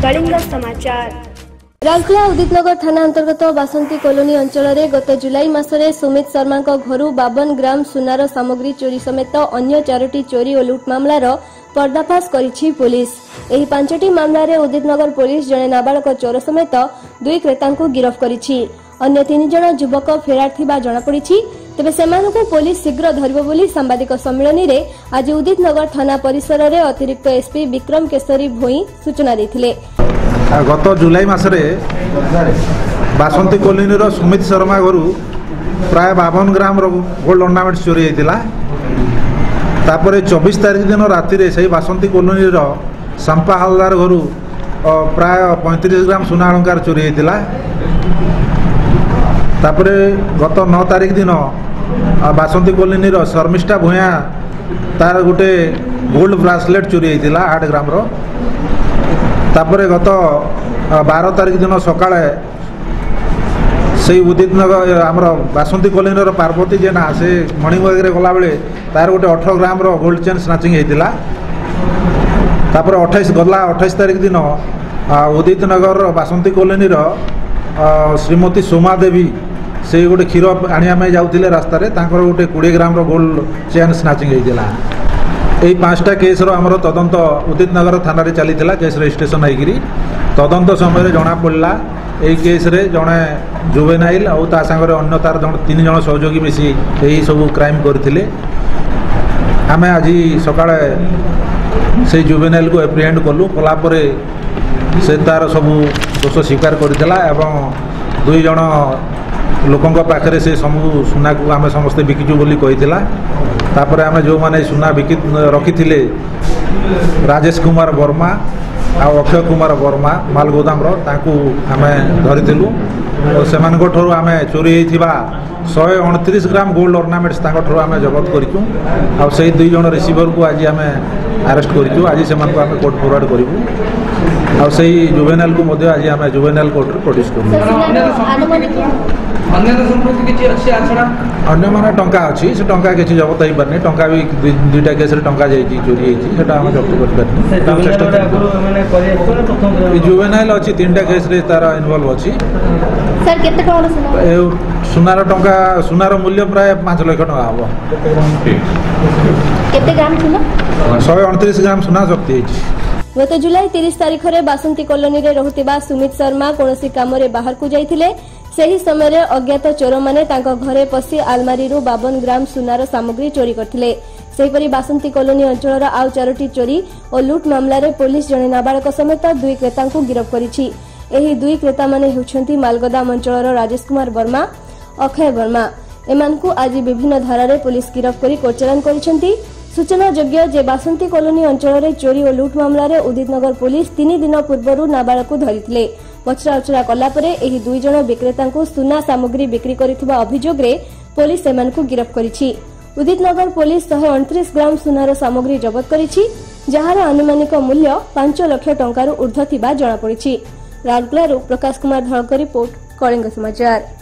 कलिंग समाचार। राउरकेला उदितनगर थाना अंतर्गत बासंती कॉलोनी अंचल में गत जुलाई मासरे सुमित शर्मा घर 52 ग्राम सुनार सामग्री चोरी समेत अन्य 4टी चोरी और लुट मामलार पर्दाफाश करिछि पुलिस। एही 5टी मामलार उदितनगर पुलिस जड़े नाबालक चोर समेत 2 क्रेता गिरफ करिछि। अन्य 3 जण युवक फेरार थिबा जଣାपड़िछि। तेबे सेमानकु पुलिस शीघ्र धरिबो बोली सांबादिक सम्मेलन रे आज उदितनगर थाना परिसर रे अतिरिक्त एसपी विक्रम केशरी भोई सूचना दैथिले। गत जुलाई मासरे बासंती कॉलोनी सुमित शर्मा घर प्राय 52 ग्राम गोल्ड ऑर्नामेंट चोरी होता। तापर 24 तारीख दिन राति से बासंती कॉलोनी सांपा हालदार घर प्राय 35 ग्राम सुना अलंकार चोरी होता। तापर गत 9 तारीख दिन बासंती कॉलोनी शर्मिष्ठा भूया तार गोटे गोल्ड ब्रासलेट चोरी होता 8 ग्राम। तापर गत 12 तारीख दिन सकाळे से उदितनगर आमर बासंती कॉलोनी पार्वती जेना से मणि वगैरह गला बेले तार गोटे 18 ग्राम गोल्ड चेन स्नाचिंग होता। तापर 28 तारीख दिन उदितनगर बासंती कॉलोनी श्रीमती सोमा देवी से गोटे क्षीर आने जाऊे रास्तार गोटे 20 ग्राम गोल्ड चेन स्नाचिंग होता। यही 5टा केस आमर तदंत उदितनगर थाना चली केस रजिस्ट्रेशन होगी तदंत समय जना पड़ा यही केस रे जड़े जुवेनाइल और ता सागर अन्य तार 3 जण सहयोगी मिसी यही सब क्राइम करथिले। आमे आज सकाळे से जुवेनाइल को एप्रिहेंड कलु कलापर से तार सब दोष स्वीकार करथिला एवं 2 जण लोकों पाखे से समूह सुना को आम समस्ते बिकिचु बोली कहीथिला। तापर आमे जो माने सुना बिकी रखी राजेश कुमार वर्मा आ अक्षय कुमार वर्मा मालगोदाम आमे धरिथिलु और सेमानक ठरु आमे चोरी होइथिबा 129 ग्राम गोल्ड ऑर्नामेंट्स तांको ठरु आमे जब्त करिचु आ सेही 2 जण रिसीवर को आज आमे अरेस्ट करिचु। आज सेमानक आमे कोर्ट फॉरवर्ड करिवु आ सेही जुवेनाइल को मध्ये आज आमे जुवेनाइल कोर्ट रे प्रोड्यूस करिवु। अन्य माने टंका अच्छी से टंका किसी जबत हो पारनी टंका भी 2टा केस टंका जाइए चोरी होता जब्त कर जुवेनाइल अच्छी 3टा केस तार इनवॉल्व अच्छी। सुनार टंका सुनार मूल्य प्राय 5 लाख टका हम 129 ग्राम सुना जब्त। गत जुलाई 30 तारीख में बासंती कॉलोनी रे रहुतिबा सुमित शर्मा कोनोसी काम रे बाहर को जाइथिले। सही समय अज्ञात चोर माने तांको घरे पसी आलमारी 52 ग्राम सुनार सामग्री चोरी करथिले। सेहीपरि बासंती कॉलोनी अंचल आउ 4टी चोरी और लुट मामला रे पुलिस जणे नाबालक समेत 2 क्रेता गिरफ करिछि। एही 2 क्रेता माने हेउछंती मालगोदाम अंचल राजेश कुमार वर्मा अक्षय वर्मा। एमानकु आज विभिन्न धारा रे पुलिस गिरफ करी कोचलान करिसेंती। सूचना योग्य जे बासंती कॉलोनी अंचल रे चोरी और लुट मामला रे उदितनगर पुलिस 3 दिन पूर्व नाबालक धरिथिले। पचराउचरा कला परे एही 2 जण विक्रेता सुना सामग्री बिक्री करिथिबा अभियोग रे पुलिस सेमानकु गिरफ करिछि। उदितनगर पुलिस 129 ग्राम सुनार सामग्री जब्त करिछि जहार अनुमानिक मूल्य 5 लाख टंका ऊर्ध्व थिबा जଣା पड़िछि। राउरकेला प्रकाश कुमार धळकर रिपोर्ट कलिंग समाचार।